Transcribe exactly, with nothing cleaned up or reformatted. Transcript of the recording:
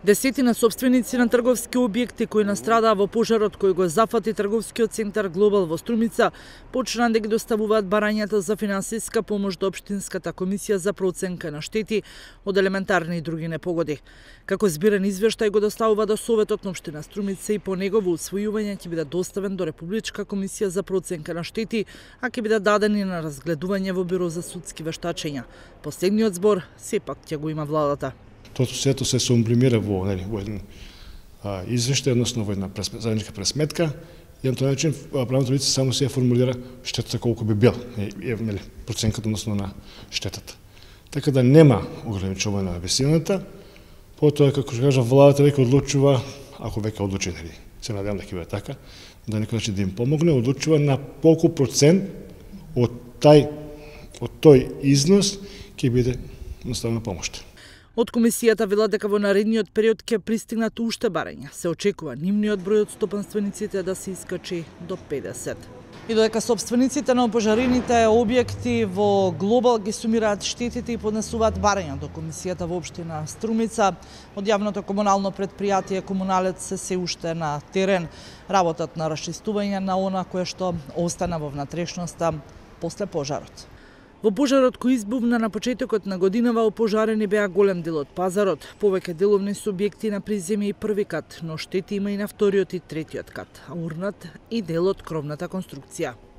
Десетина собственици на трговски објекти кои настрадаа во пожарот кој го зафати трговскиот центар Глобал во Струмица почнаа да ги доставуваат барањата за финансиска помош до Општинската комисија за проценка на штети од елементарни и други непогоди. Како збирен извештај го доставува до Советот на Општина Струмица и по негово усвојување ќе биде доставен до Републичка комисија за проценка на штети, а ќе биде даден и на разгледување во Бюро за судски вештачења. Последниот збор сепак ќе го има владата. Тоа сето се сумблимира во, нели, во еден а, извештај, односно во една пресме, заедничка пресметка, и на тој начин правното лице само се формулира штетата колку би бил, нели, проценката односно на штетата. Така да нема ограничување на висината, потоа како што кажа владата веќе одлучува, ако веќе одлучи, нели, се надевам дека ќе биде така, да некој начин да им помогне, одлучува на колку процент од тај од тој износ ќе биде наставена помош. Од комисијата велат дека во наредниот период ќе пристигнат уште барања. Се очекува нивниот број од стопанствениците да се искачи до педесет. И додека собствениците на опожарените објекти во Глобал ги сумираат штетите и поднесуваат барања до комисијата во општина Струмица, од јавното комунално предпријатие Комуналец се се уште на терен. Работат на расчистување на она кое што остана во внатрешноста после пожарот. Во пожарот кој избувна на почетокот на годинава опожарени беа голем дел од пазарот, повеќе деловни субјекти на приземје и први кат, но штети има и на вториот и третиот кат, а урнат и дел од кровната конструкција.